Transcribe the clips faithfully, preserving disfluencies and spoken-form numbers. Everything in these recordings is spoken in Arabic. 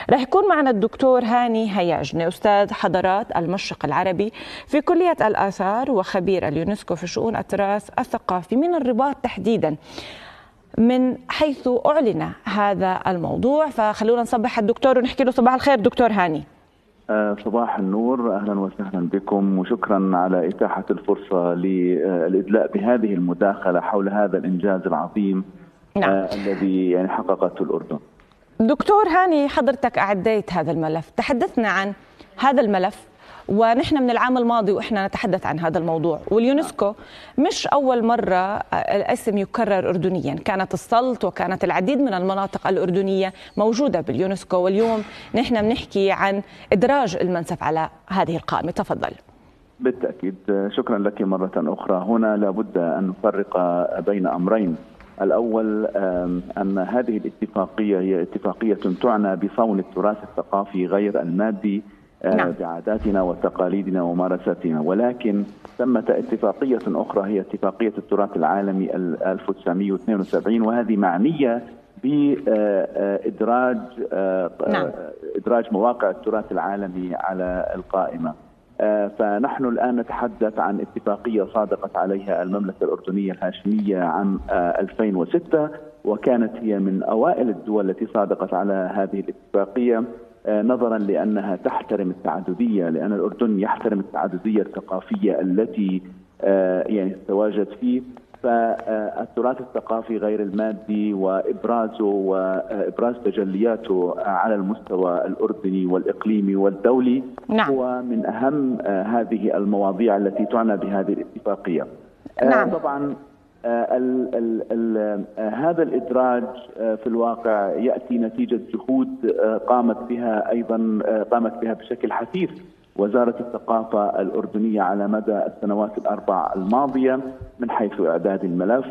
رح يكون معنا الدكتور هاني هياجني، أستاذ حضارات المشرق العربي في كلية الآثار وخبير اليونسكو في شؤون التراث الثقافي من الرباط تحديدا، من حيث أعلن هذا الموضوع. فخلونا نصبح الدكتور ونحكي له صباح الخير دكتور هاني. صباح النور، أهلا وسهلا بكم وشكرا على إتاحة الفرصة للإدلاء بهذه المداخلة حول هذا الإنجاز العظيم. نعم. آه الذي يعني حققته الأردن. دكتور هاني، حضرتك أعديت هذا الملف، تحدثنا عن هذا الملف ونحن من العام الماضي وإحنا نتحدث عن هذا الموضوع، واليونسكو مش أول مرة الاسم يكرر أردنيا، كانت السلط وكانت العديد من المناطق الأردنية موجودة باليونسكو، واليوم نحن بنحكي عن إدراج المنسف على هذه القائمة. تفضل. بالتأكيد، شكرا لك مرة أخرى. هنا لابد أن نفرق بين أمرين. الأول أن هذه الاتفاقية هي اتفاقية تعنى بصون التراث الثقافي غير المادي نعم. بعاداتنا وتقاليدنا وممارساتنا، ولكن ثمة اتفاقية أخرى هي اتفاقية التراث العالمي ألف وتسعمئة واثنين وسبعين، وهذه معنية بإدراج نعم. إدراج مواقع التراث العالمي على القائمة. فنحن الآن نتحدث عن اتفاقية صادقت عليها المملكة الأردنية الهاشمية عام ألفين وستة، وكانت هي من أوائل الدول التي صادقت على هذه الاتفاقية نظرا لأنها تحترم التعددية، لأن الأردن يحترم التعددية الثقافية التي يعني تتواجد فيه. فالتراث الثقافي غير المادي وإبرازه وإبراز تجلياته على المستوى الأردني والإقليمي والدولي نعم. هو من أهم هذه المواضيع التي تعنى بهذه الاتفاقية. نعم. طبعا ال ال ال هذا الإدراج في الواقع يأتي نتيجة جهود قامت بها أيضا قامت بها بشكل حثيث وزارة الثقافة الأردنية على مدى السنوات الأربع الماضية، من حيث إعداد الملف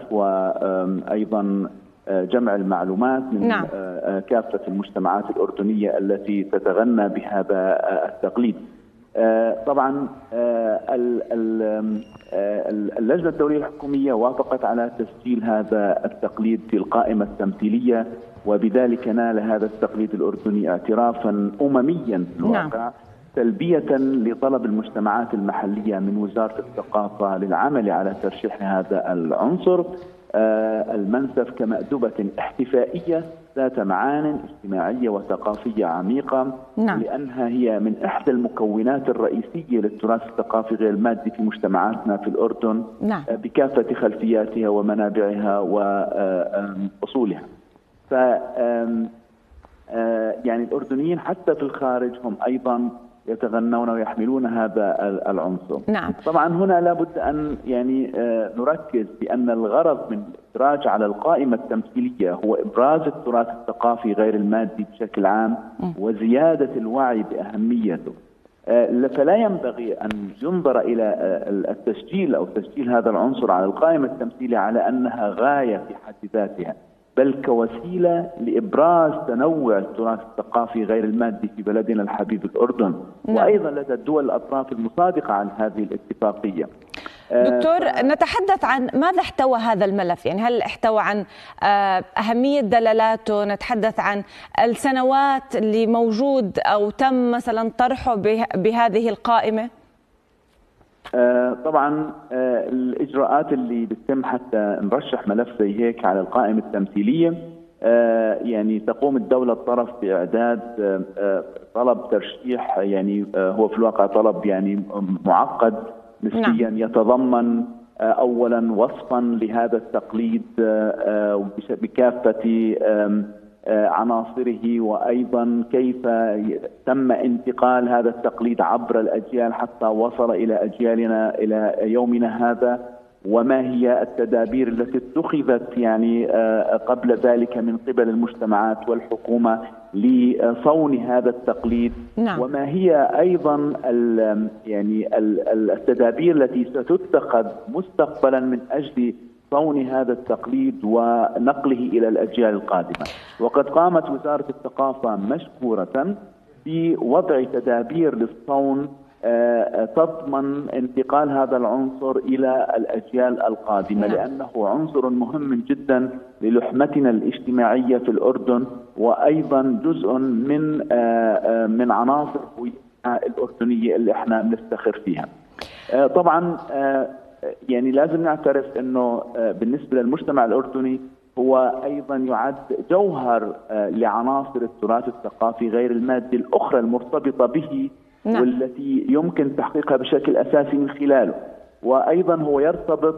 وأيضا جمع المعلومات من نعم. كافة المجتمعات الأردنية التي تتغنى بهذا التقليد. طبعا اللجنة الدولية الحكومية وافقت على تسجيل هذا التقليد في القائمة التمثيلية، وبذلك نال هذا التقليد الأردني اعترافا أمميا في الواقع نعم. تلبية لطلب المجتمعات المحلية من وزارة الثقافة للعمل على ترشيح هذا العنصر المنسف كمأدبة احتفائية ذات معان اجتماعية وثقافية عميقة نعم. لأنها هي من إحدى المكونات الرئيسية للتراث الثقافي غير المادي في مجتمعاتنا في الأردن نعم. بكافة خلفياتها ومنابعها وأصولها. ف يعني الأردنيين حتى في الخارج هم أيضا يتغنون ويحملون هذا العنصر. نعم. طبعا هنا لابد أن يعني نركز بأن الغرض من الإدراج على القائمة التمثيلية هو إبراز التراث الثقافي غير المادي بشكل عام وزيادة الوعي بأهميته. فلا ينبغي أن ينظر إلى التسجيل أو تسجيل هذا العنصر على القائمة التمثيلية على أنها غاية في حد ذاتها، بل كوسيلة لإبراز تنوع التراث الثقافي غير المادي في بلدنا الحبيب الأردن نعم. وأيضا لدى الدول الأطراف المصادقة عن هذه الاتفاقية. دكتور، نتحدث عن ماذا احتوى هذا الملف، يعني هل احتوى عن أهمية دلالاته، نتحدث عن السنوات اللي موجود أو تم مثلا طرحه بهذه القائمة؟ آه طبعا آه الإجراءات اللي بتتم حتى نرشح ملف زي هيك على القائمة التمثيلية آه يعني تقوم الدولة الطرف بإعداد آه آه طلب ترشيح، يعني آه هو في الواقع طلب يعني معقد نسبيا نعم. يتضمن آه أولا وصفا لهذا التقليد آه بكافة آه عناصره، وأيضا كيف تم انتقال هذا التقليد عبر الأجيال حتى وصل إلى أجيالنا إلى يومنا هذا، وما هي التدابير التي اتخذت يعني قبل ذلك من قبل المجتمعات والحكومة لصون هذا التقليد نعم. وما هي أيضا ال يعني ال التدابير التي ستتخذ مستقبلا من أجل صون هذا التقليد ونقله إلى الأجيال القادمة. وقد قامت وزارة الثقافة مشكورة بوضع تدابير للصون تضمن انتقال هذا العنصر إلى الأجيال القادمة، لأنه عنصر مهم جدا للحمتنا الاجتماعية في الأردن، وأيضا جزء من من عناصر الأردنية اللي احنا بنفتخر فيها. طبعا يعني لازم نعترف انه بالنسبة للمجتمع الأردني هو أيضا يعد جوهر لعناصر التراث الثقافي غير المادي الأخرى المرتبطة به، نعم. والتي يمكن تحقيقها بشكل أساسي من خلاله. وأيضا هو يرتبط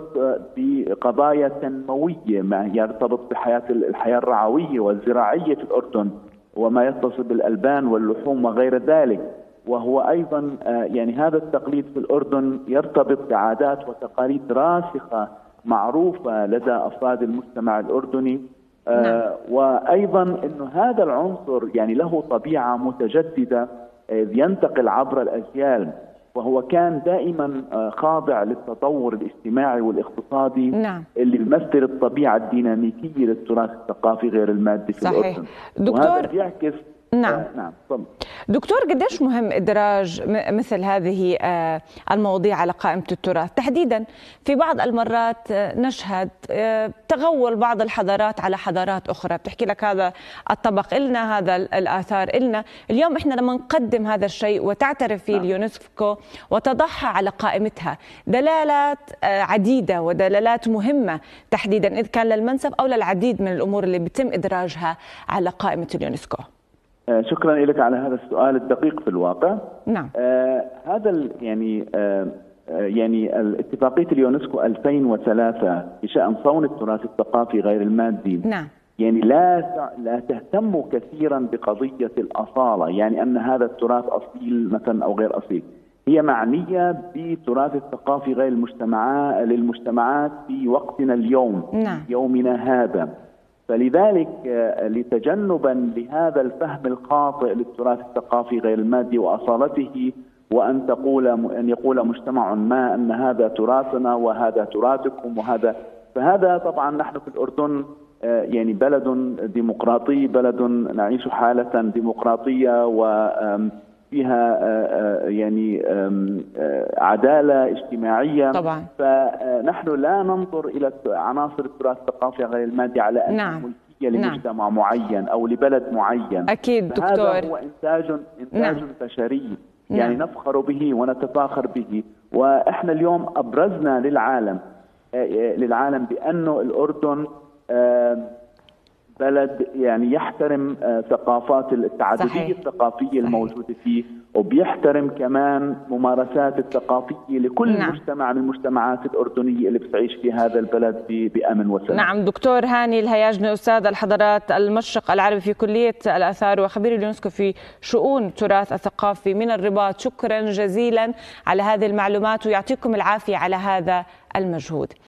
بقضايا تنموية، ما يرتبط بحياة الحياة الرعوية والزراعية في الأردن، وما يتصل بالألبان واللحوم وغير ذلك. وهو أيضا يعني هذا التقليد في الأردن يرتبط بعادات وتقاليد راسخة معروفة لدى أفراد المجتمع الأردني. نعم. آه وأيضا أنه هذا العنصر يعني له طبيعة متجددة ينتقل عبر الأجيال، وهو كان دائما خاضع للتطور الاجتماعي والاقتصادي. نعم. اللي يمثل الطبيعة الديناميكية للتراث الثقافي غير المادي في صحيح. الأردن. دكتور وهذا بيعكس نعم آه نعم طبعا. دكتور، قديش مهم إدراج مثل هذه المواضيع على قائمة التراث تحديدا؟ في بعض المرات نشهد تغول بعض الحضارات على حضارات أخرى، بتحكي لك هذا الطبق إلنا، هذا الآثار إلنا. اليوم إحنا لما نقدم هذا الشيء وتعترف فيه اليونسكو وتضعها على قائمتها، دلالات عديدة ودلالات مهمة تحديدا إذ كان للمنسف أو للعديد من الأمور اللي بيتم إدراجها على قائمة اليونسكو. شكرا لك على هذا السؤال الدقيق في الواقع. نعم. آه هذا يعني آه يعني اتفاقية اليونسكو ألفين وثلاثة بشأن صون التراث الثقافي غير المادي. نعم. يعني لا لا تهتم كثيرا بقضية الأصالة، يعني أن هذا التراث أصيل مثلا أو غير أصيل. هي معنية بالتراث الثقافي غير المجتمعات للمجتمعات في وقتنا اليوم. نعم. يومنا هذا. فلذلك لتجنبا لهذا الفهم الخاطئ للتراث الثقافي غير المادي وأصالته، وأن تقول أن يقول مجتمع ما أن هذا تراثنا وهذا تراثكم وهذا، فهذا طبعا نحن في الأردن يعني بلد ديمقراطي، بلد نعيش حالة ديمقراطية وفيها يعني عدالة اجتماعية طبعا. فنحن لا ننظر إلى عناصر التراث الثقافي غير المادي على أنها نعم. ملكية لمجتمع نعم. معين أو لبلد معين. أكيد دكتور. هذا هو إنتاج إنتاج نعم. بشري يعني نعم. نفخر به ونتفاخر به. وإحنا اليوم أبرزنا للعالم للعالم بأنه الأردن بلد يعني يحترم ثقافات التعددية صحيح. الثقافية صحيح. الموجودة فيه، وبيحترم كمان ممارسات الثقافية لكل نعم. مجتمع من المجتمعات الأردنية اللي بتعيش في هذا البلد بأمن وسلام. نعم. دكتور هاني الهياجني، أستاذ الحضارات المشرق العربي في كلية الآثار وخبير اليونسكو في شؤون التراث الثقافي من الرباط، شكرا جزيلا على هذه المعلومات ويعطيكم العافية على هذا المجهود.